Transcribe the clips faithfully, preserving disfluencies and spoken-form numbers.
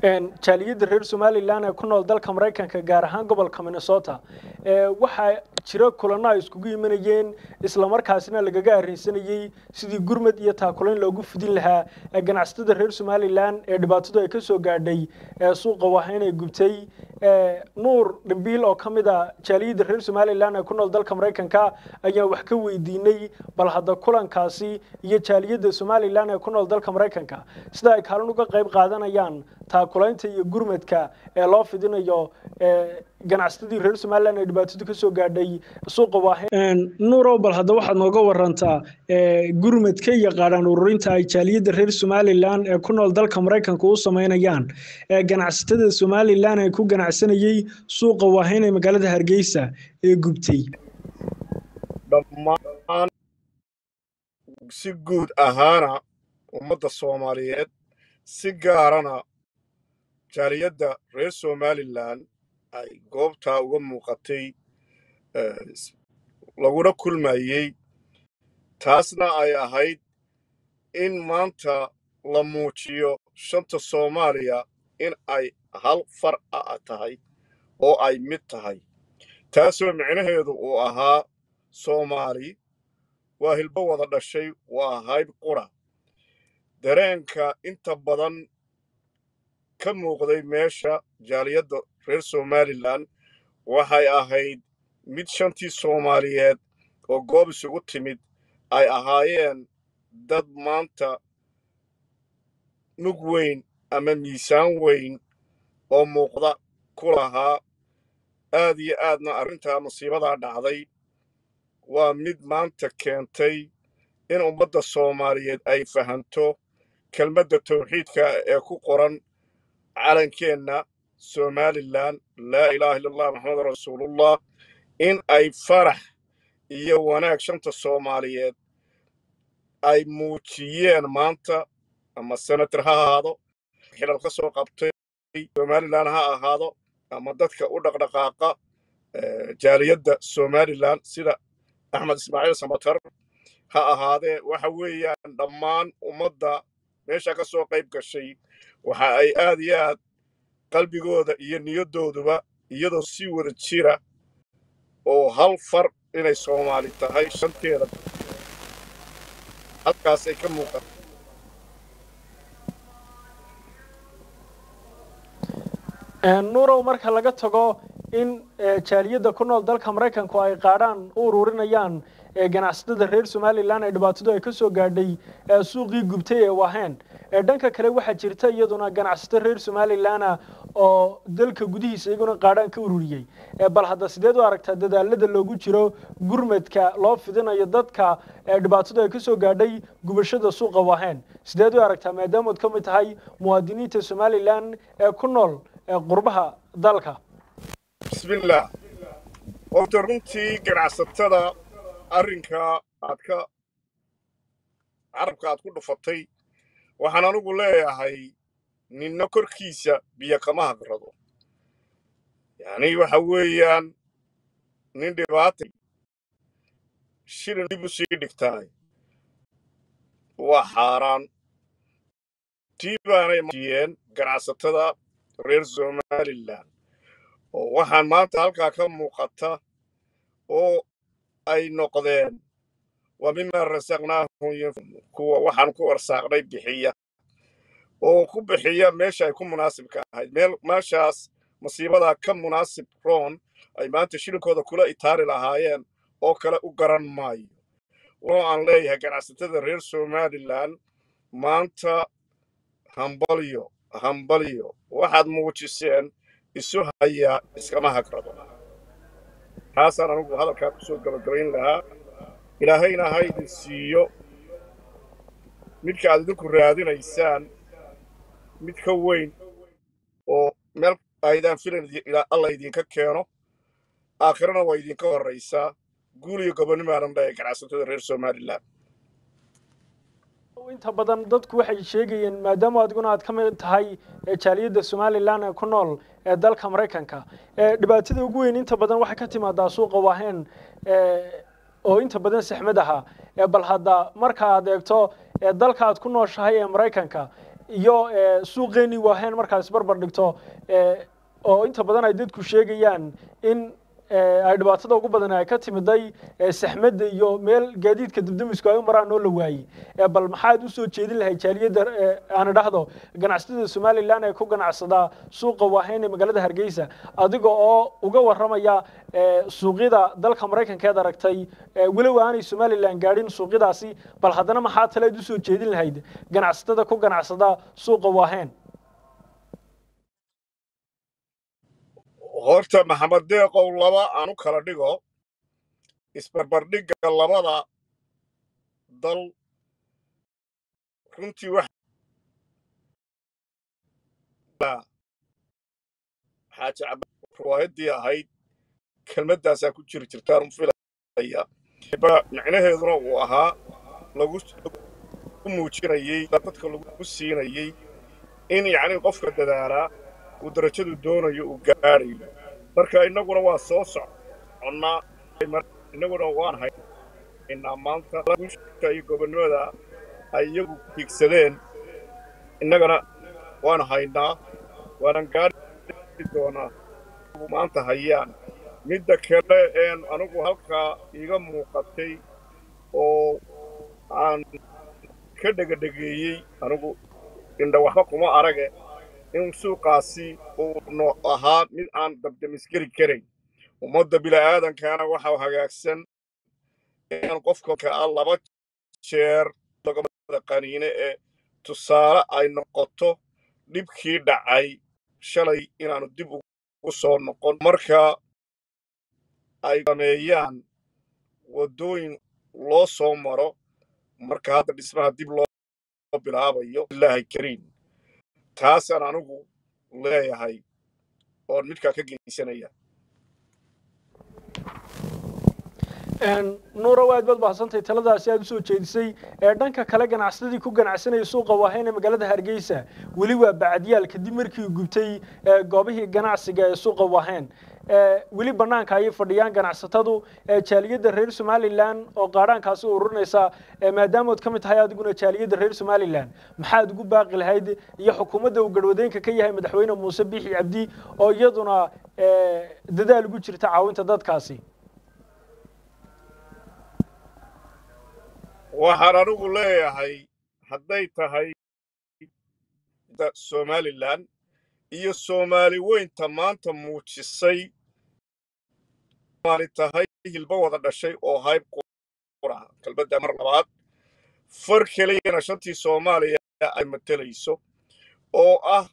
jaaliyadda reer Somaliland ee ku nool dalka Mareykanka gaar ahaan gobolka Minnesota ee waxa jira kulano ay iskugu yimaanayeen isla markaasina lagaga arrinsanayay sidii gurmad iyo taakulayn loogu fidin lahaa ganacsatada reer Somaliland ee dhibaatadu ay ka soo gaadhay ee suuqa waxaan ay gubtay ee nuur dambiil oo kamid ah jaaliyadda reer Somaliland ee ku nool dalka Mareykanka ayaa wax ka weydiinay bal hadda kulankaasi iyo jaaliyadda Somaliland ee ku nool dalka Mareykanka sida ay kaalin uga qayb qaadanayaan taakulaynta iyo gurmadka ee loo fidinayo ee ganacsatada reer Somaliland ee dhibaatadu ka soo gaadhay suuqa waxaan nuuro bal hadda waxaad nooga warantaa ee gurmadka iyo qaadan ururinta ay jaaliyadda reer Somaliland ee ku nool dalka Mareykanka u sameynayaan ee ganacsatada Somaliland ee ku ganacsanayay suuqa waxaan ee magaalada Hargeysa ee gubtay dhammaan si guud ahaana ummadda Soomaaliyeed si gaarana jaaliyadda reer Somaliland ay goobta uga muuqatay laguna kulmayay taasna ay ahayd in maanta la muujiyo shanta Soomaaliya in ay hal far ah tahay oo ay mid tahay taasoo micnaheedu uu ahaa Soomaali waa hilbo wada dhashay waa hayb qura dareenka inta badan ka muuqday meesha jaaliyadda reer Somaliland waxay ahayd mid shantii Soomaaliyeed oo goob isugu timid ay ahaayeen dad maanta mug weyn ama miisaan weyn oo muuqda ku lahaa aad iyo aadna arrintaa musiibada dhacday waa mid maanta keentay in ummadda Soomaaliyeed ay fahanto kelmadda tawxiidka ee ku qoran calankeenna Somaliland laa ilaaha illa allah muxammad rasuulullah in ay farax iyo wanaag shanta Soomaaliyeed ay muujiyeen maanta ama senator ha ahaado xilal ka soo qabtay Somaliland ha ahaado ama dadka u dhaqdhaqaaqa jaaliyadda Somaliland sida Axmed Ismaaciil Samatar ha ahaadee waxa weeyaan dhammaan ummadda meesha ka soo qayb gashay waxa ay aad iyo aad qalbigooda iyo niyadooduba iyadoo si wada jira oo hal far inay Soomaali tahay shanteeda halkaas ay ka muuqato nuuro marka laga tago in jaaliyadda ku nool dalka Mareykanka ay qaadaan u ururinayaan ee ganacsatada reer Somaliland ee dhibaatadu ay ka soo gaadhay suuqii gubtay ee waxaan ee dhanka kale waxa jirta iyaduna ganacsatada reer Somaliland oo dalka gudihiisa iyaguna qaadaan ka ururiyay ee bal hadda sideed u aragtaa dadaalada loogu jiro gurmadka loo fidinayo dadka ee dhibaatadu ay ka soo gaadhay gubashada suuqa waxaan sideed u aragtaa maadaama aad ka mid tahay muwaadiniinta Somaliland ee ku nool qurbaha dalka bismillah oo runtii ganacsatada arrinka aad ka carabka aad ku dhufatay waxaan anigu leeyahay ninna korkiisa biyo kama hagrado yani waxa weeyaan nin dhibaatay shilin dib u sii dhigtaay waa xaaraan tiibaanay maayeen ganacsatada reer Somaliland oo waxaan maanta halkaa ka muuqata oo ay noqdeen waa mima rasaqnaahum kuwa waxaan ku warsaaqnay bixiya oo ku bixiya meesha ay ku munaasibka ahayd meel meeshaas musiibada ka munaasib roon ay maanta shilinkooda kula itaari lahaayeen oo kale u garan maayo oo aan leeyahay ganacsatada reer Somaliland maanta hambalyo hambalyo waxaad muujiseen isu haya iskama hagrado taasaan anigu hadalkaa ku soo gabagabayn lahaa ilaahayna ha idin siiyo midka aad idinku raadinaysaan mid ka weyn oo meel aydan filan ilaa alla idinka keeno aakhirana waa idinka horraysaa guul iyo gobonimaanan dhahay ganacsatada reer Somaliland inta badan dadku waxay sheegayeen maadaama adiguna aad ka mid tahay jaaliyadda Somaliland ee ku nool ee dalka Mareykanka ee dhibaatada ugu weyn inta badan waxa ka timaada suuqa waxaan ee oo inta badan saxmad aha ee bal hadda marka aad eegto ee dalka aad ku nooshahay ee Mareykanka iyo suuqeeni waahayn markaas barbar dhigto oo inta badan ay dadku sheegayaan in ay dhibaatada ugu badan ay ka timiday saxmadda iyo meel gaadiidka dibdamisku ay u maraan oo la waayay bal maxaad u soo jeedin lahayd jaaliyadda aan idhaahdo ganacsatada Somaliland ee ku ganacsada suuqa waahayn ee magaalada Hargeysa adiga oo uga waramaya suuqyada dalka Mareykanka ee aragtay walow aanay Somaliland gaadhin suuqyadaasi bal haddana maxaad talaad u soo jeedin lahayd ganacsatada ku ganacsada suuqa waahayn horta maxamed deeqow laba aan u kala dhigo isbarbardhigga labada dal runtii wax xaaja riwaayadii ahayd kelmaddaasaa ku jiri jirtaan u filaya micnaheeduna uu ahaa lagu muujinayey dadka lagu siinayey in yacni qofka dadaalaa uu darajadu doonayo uu gaadhayo marka innaguna waa soo soconnaa innaguna waan haynaa maanta iyo gobonnimada ay iyagu higsadeen innagana waan haynaa waanan gaadhi doonaa maanta hayaan midda kale een anigu halkaa iiga muuqatay oo aan ka dhegadhegeeyey anigu indha waxba kuma arage in suuqaasi uu no ahaa mid aan dabdamisgeli karayn ummadda bila'aadankana waxaa hagaagsan in qofka ka laba jeer lagada qaniine ee tusaale ay noqoto dhibkii dhacay shalay inaanu dib ugu soo noqon marka ay sameeyaan waddooyin loo soo maro marka hadda dhismaha dib loo bilaabayo ilaahay kariim taasaan anigu leeyahay oon midkaa ka geysanaya nuuro waad baad bahsantay taladaasi aad u soo jeedisay ee dhanka kale ganacsadii ku ganacsanay suuqa waahayn ee magaalada Hargeysa wali waa bacdiyaal kadib markii uu gubtay goobihii ganacsiga ee suuqa waahayn weli banaanka ay fadhiyaan ganacsatadu jaaliyada reer Somaliland oo qaaraankaasi ururinaysa maadaama aad kamid tahay adiguna jaaliyada reer Somaliland maxaad ugu baaqi lahayd iyo xukuumadda uu garwadeenka ka yahay madaxweyne Muuse Biixi Cabdi oo iyaduna dadaal ugu jirta caawinta dadkaasi waxaan anigu leeyahay hadday tahay Somaliland iyo Soomaali weynta maanta muujisay maali tahay hilba wada dhashay oo hayb qura kalbada mar labaad far kaliya shantii Soomaaliya ay matalayso oo ah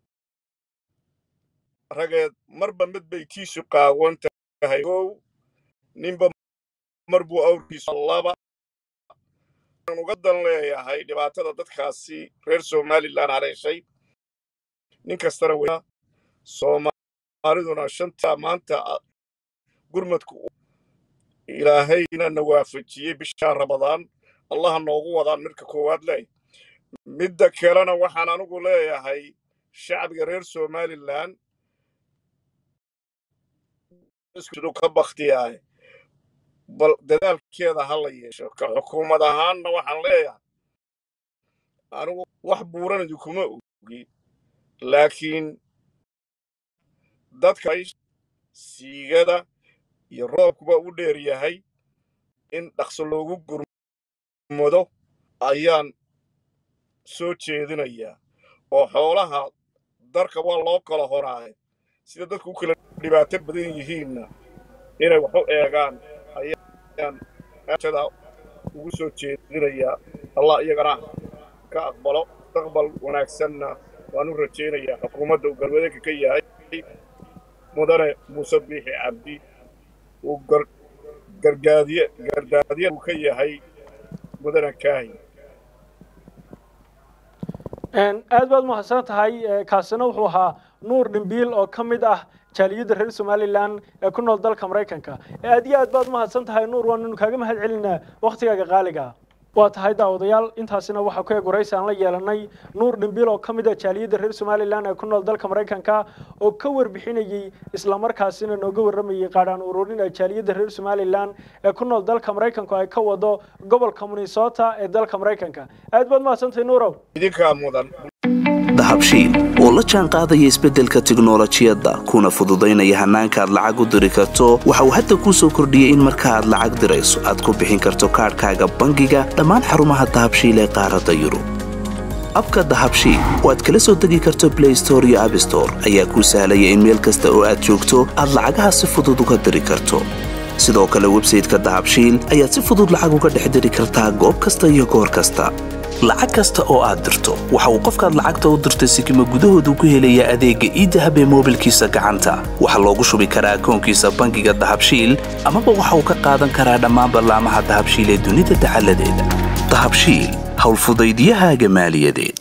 rageed marba mid bay tiisu qaawan tahay oo ninba marbu awrkiisu laba uga dan leeyahay dhibaatada dadkaasi reer Somaliland haleeshay nin kastana waa Soomaaliduna shanta maanta gurmadku ilaahayna nawaafajiyay bisha Ramadaan Allah noogu wadaan marka koowaad leh midda kalena waxaan anigu leeyahay shacabka reer Somaliland isku ka baqtiyay bal dadaalkeeda hal yeesho ka xukuumad ahaanna waxaan leeyahay anigu wax buuran kuma ogi laakiin dadka siigada iyo roobkuba u dheer yahay in dhaqso loogu gurmado ayaan soo jeedinayaa oo xoolaha darka waa loo kala horaay sida dadku kala dhibaato badan yihiinna inay wax u eegaan ayaan aashada ugu soo jeedinayaa Allah iyagana ka aqbalo taqbal wanaagsanna waanu rajeynayaa xukuumadda uu galbeedka ka yahay mudane Muuse Biixi Cabdi uu gargaadiye gardaadiye uu ka yahay mudane Kaahi een aad baad mahadsan tahay kaasina wuxuu ahaa Nuur Dhimbiil oo kamid ah jaaliyada reer Somaliland ee ku nool dalka Mareykanka aad iyo aad baad mahadsan tahay Nuur waan kaaga mahad celinaa waqtigaaga qaaliga waa tahay daawadayaal intaasina waxa ku eeguraysan la yeelanay Nuur Dhimbiil oo kamid ah jaaliyada reer Somaliland ee ku nool dalka Mareykanka oo ka warbixinayay isla markaasina nooga waramayay qaadaan ururin ee jaaliyada reer Somaliland ee ku nool dalka Mareykanka ay ka wado gobolka Minnesota ee dalka Mareykanka aad baad mahadsan tahay Nuurow idinka mudan dahabshiil oo la jaan qaadaya isbeddelka tiknoolajiyadda kuna fududaynaya hannaanka aad lacag u diri karto waxa uu hadda kuu soo kordhiyey in marka aad lacag dirayso aad ku bixin karto kaadhkaaga bangiga dhammaan xarumaha dahabshiil ee qaaradda yurub abka dahabshiil oo aad kala soo degi karto Play Store iyo App Store ayaa kuu sahlaya in meel kasta oo aad joogto aad lacagaha si fudud uga diri karto sidoo kale website-ka dahabshiil ayaad si fudud lacag uga dhex diri kartaa goob kasta iyo goor kasta lacag kasta oo aad dirto waxa uu qofkaad lacagta u dirtay sikimo gudahoodu ku helayaa adeegga e-dahab ee moobilkiisa gacanta waxa loogu shubi karaa akoonkiisa bangiga dahabshiil amaba waxa uu ka qaadan karaa dhammaan barnaamijyada dahabshiil ee dunida dacaladeeda dahabshiil howlfudaydyahaaga maaliyadeed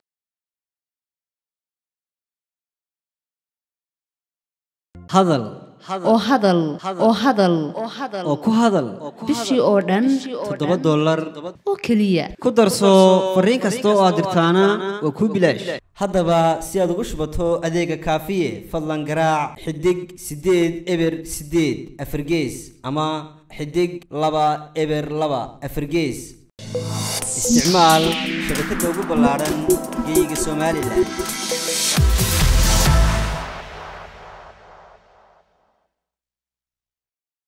hadal oo hadal oo hadal oo ku hadal bishii oo dhan toddoba dollar oo keliya ku darso fariin kasta oo aad dirtaana waa kuu bilaash haddaba si aad ugu shubato adeega kaafiye fadlan garaac xidig siddeed eber siddeed afargees ama xidig laba eber laba afargees isticmaal shabakadda ugu ballaaran geeyiga Soomaaliland